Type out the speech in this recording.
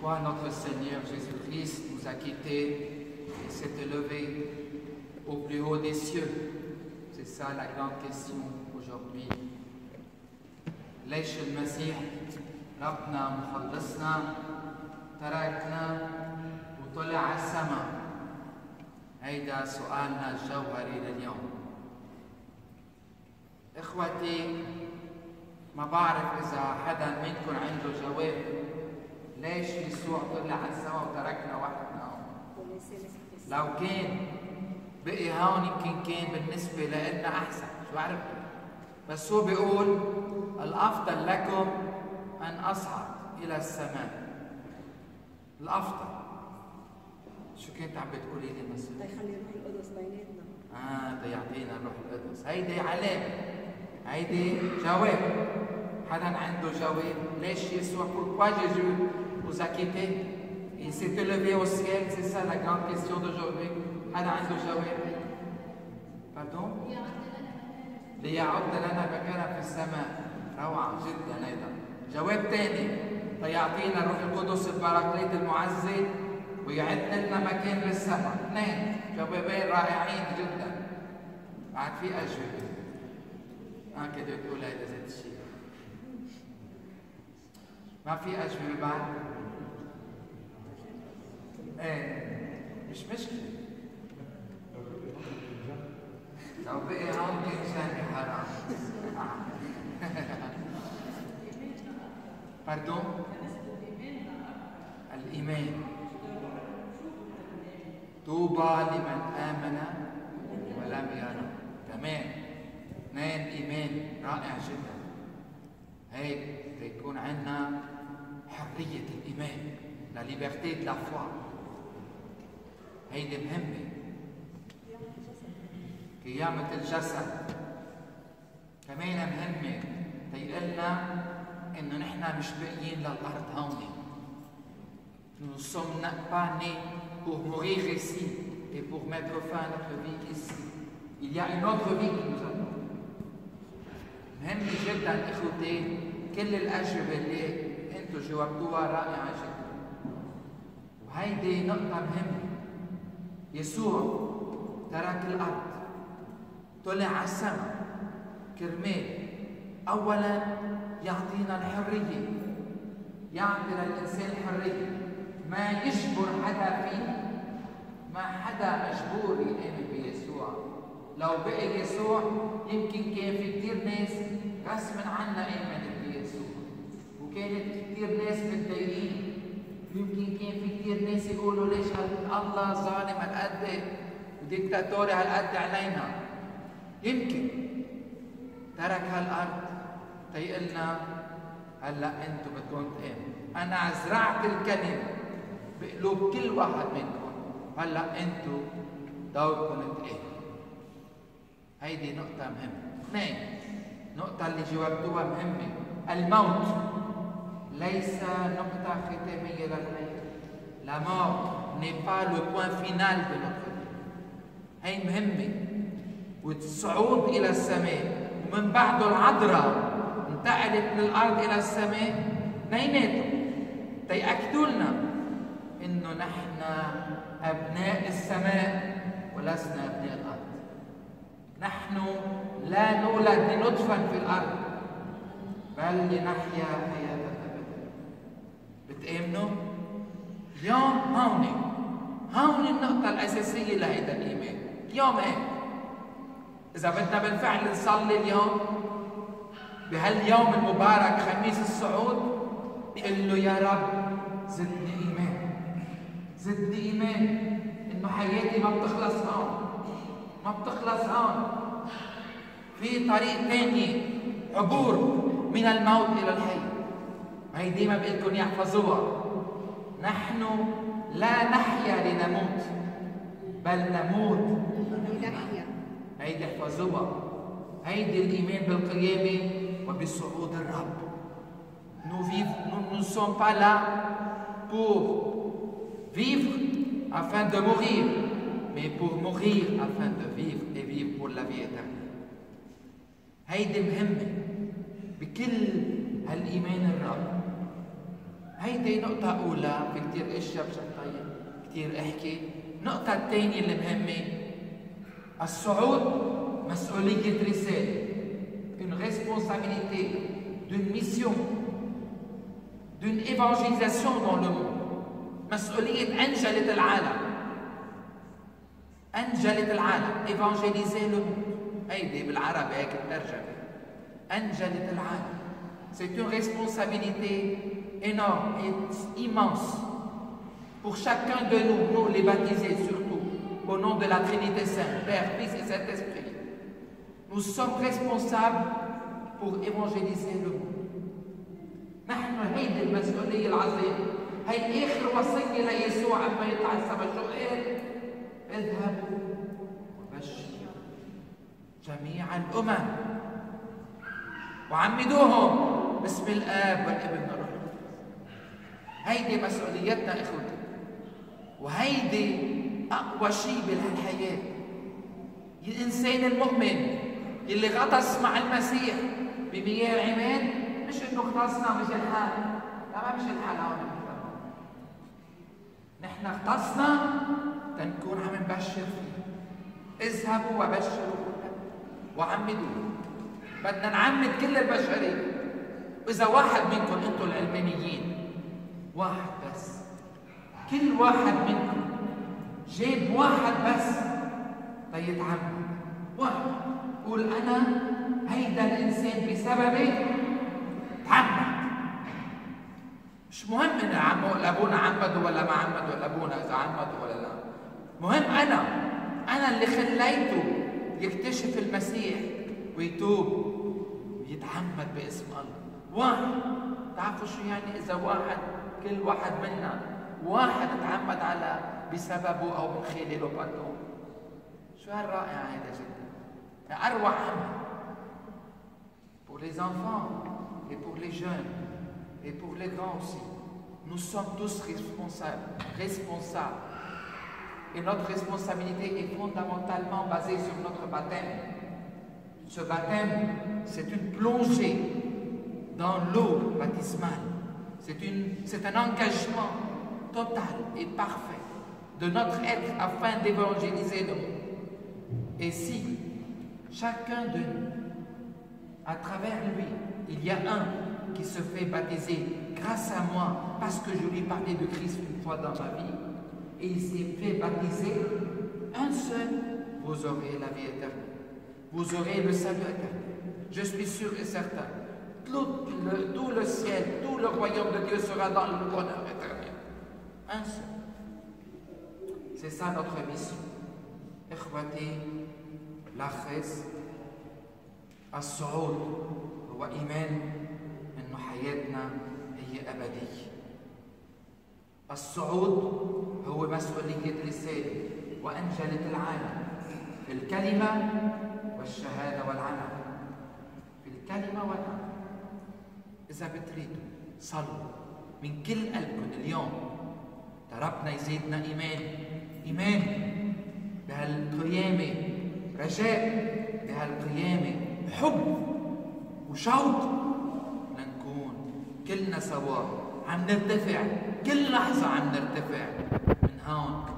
Pourquoi notre Seigneur Jésus-Christ nous a quittés et s'est élevé au plus haut des cieux? C'est ça la grande question aujourd'hui. ليش المسيح ربنا مخلصنا تركنا وطلع على السماء؟ هيدا سؤالنا الجوهري لليوم. اخوتي، ما بعرف اذا حدا منكم عنده جواب ليش يسوع طلع على السماء وتركنا وحدنا. لو كان بقي هون يمكن كان بالنسبه لنا احسن، شو بعرف، بس هو بيقول الافضل لكم ان اصعد الى السماء. الافضل شو كنت عم بتقولي لي مثلا؟ يخلي روح القدس بيناتنا. بده يعطينا روح القدس. هيدي علامه، هيدي جواب. حدا عنده جواب؟ ليش يسوع؟ Pourquoi Jésus vous a quitté? Il s'est élevé au ciel, c'est ça la grande question d'aujourd'hui. حدا عنده جواب؟ Pardon? ليعد لنا مكانا في السماء. روعة جدا هيدا. جواب ثاني، ليعطينا الروح القدس البراكليت المعزي ويعد لنا مكان للسماء. اثنين جوابين رائعين جدا. بعد في أجوبة. كده تقول هيدا ذات الشيء. ما في أجوبة بعد؟ مش مشكلة. لو بقي هون كان ثاني حرام. Pardon? الإيمان. طوبى لمن آمن ولم يرى. تمام. اثنين إيمان رائع جدا. هيك يكون عندنا حرية الإيمان. La liberté de la foi. هيدي مهمة. قيامة الجسد كمان مهمة. تيقلنا إنه نحن مش باقيين للأرض هون. Nous ne sommes pas nés pour mourir ici et pour mettre fin à notre vie ici. Il y a une autre vie qui nous attend. مهم جدا إخوتي، كل الأجوبة اللي أنتم جاوبتوها رائعة جدا. وهيدي نقطة مهمة. يسوع ترك الأرض، طلع على السماء كرمال أولا يعطينا الحرية، يعطي للإنسان الحرية، ما يجبر حدا فيه، ما حدا مجبور يآمن بيسوع. لو بقي يسوع يمكن كان في كثير ناس غصبا عنا آمنت بيسوع، وكانت كثير ناس متضايقين. يمكن كان في كثير ناس يقولوا ليش الله ظالم هالقد وديكتاتوري هالقد علينا. يمكن ترك هالارض تيقلنا هلا انتم بدكم تآمنوا. انا زرعت الكلمه بقلوب كل واحد منكم، هلا انتم دوركم تآمنوا. هيدي نقطة مهمة. اثنين، النقطة اللي جاوبتوها مهمة. الموت ليس نقطة ختامية للحياة. La mort n'est pas le point final de notre vie. هي مهمة. والصعود إلى السماء ومن بعده العذراء انتقلت من الأرض إلى السماء، اثنيناتهم تيأكدوا لنا إنه نحن أبناء السماء ولسنا أبناء الأرض. نحن لا نولد لندفن في الأرض بل لنحيا حياة أبدية. بتآمنوا؟ اليوم هون النقطة الأساسية لهيدا الإيمان. اليوم هيك إذا بدنا بالفعل نصلي اليوم بهاليوم المبارك خميس الصعود، قل له يا رب زدني إيمان، زدني إيمان إنه حياتي ما بتخلص هون، ما بتخلص هون، في طريق ثاني، عبور من الموت إلى الحي. هي ديما بقلكم يحفظوها. نحن لا نحيا لنموت بل نموت لنحيا. هيدي احفظوها. هيدي الإيمان بالقيامة وبصعود الرب. Nous ne sommes pas là pour vivre afin de mourir, mais pour mourir afin de vivre et vivre pour la vie éternelle. هيدي مهمة بكل هالإيمان الرب. هيدي نقطة أولى، في كتير أشياء مشان طيب كتير أحكي. النقطة الثانية اللي مهمة، الصعود مسؤولية رسالة، une responsabilité d'une mission, d'une évangélisation dans le monde. مسؤولية أنجلة العالم، أنجلة العالم، évangéliser le monde. هيدي بالعربي هيك الترجمة، أنجلة العالم. C'est une responsabilité énorme et immense pour chacun de nous, nous les baptisés surtout, au nom de la Trinité Sainte, Père, Fils et Saint-Esprit. Nous sommes responsables pour évangéliser le monde. نحن هيدي المسؤولية العظيمة، هي آخر وصية ليسوع عما يطلع السما. شو قال؟ اذهبوا وبشروا جميع الأمم وعمدوهم باسم الآب والابن والروح القدس. هيدي مسؤوليتنا إخوتي، وهيدي أقوى شيء بهالحياة. الإنسان المؤمن اللي غطس مع المسيح بمياه العماد، مش إنه غطسنا مش الحال، لا ما مش الحال هون. نحن غطسنا تنكون عم نبشر فيه. اذهبوا وبشروا وعمدوا. بدنا نعمد كل البشرية. وإذا واحد منكم أنتم العلمانيين، واحد بس، كل واحد منكم جاب واحد بس ليتعمد، واحد، قول أنا هيدا الإنسان بسببي تعمد. مش مهم إن أبونا عمدوا ولا ما عمدوا، ولا أبونا إذا عمدوا ولا لا، مهم أنا اللي خليته يكتشف المسيح ويتوب ويتعمد باسم الله. واحد، تعرفوا شو يعني إذا واحد، كل واحد منا واحد تعمد على بسببه أو من خلاله باردون. شو هالرائع هذا جدا، أروع عمل pour les enfants et pour les jeunes et pour les grands aussi. Nous sommes tous responsables. Et notre responsabilité est fondamentalement basée sur notre baptême. Ce baptême, c'est une plongée dans l'eau baptismale. C'est un engagement total et parfait de notre être afin d'évangéliser le monde. Et si chacun de nous, à travers lui, il y a un qui se fait baptiser grâce à moi, parce que je lui ai parlé de Christ une fois dans ma vie, et il s'est fait baptiser, un seul, vous aurez la vie éternelle. Vous aurez le salut éternel. Je suis sûr et certain. Tout le ciel, tout le royaume de Dieu sera dans le bonheur éternel. Un seul. C'est ça notre mission. إخوتي الأخس، الصعود هو إيمان إنه حياتنا هي أبدية. الصعود هو مسؤولية رسالة وأنجلة العالم في الكلمة والشهادة والعمل. في الكلمة والعمل. إذا بتريدوا صلوا من كل قلبكم اليوم، ربنا يزيدنا إيمان بهالقيامة، رجاء بهالقيامة، حب وشوق لنكون كلنا سوا عم نرتفع، كل لحظة عم نرتفع من هون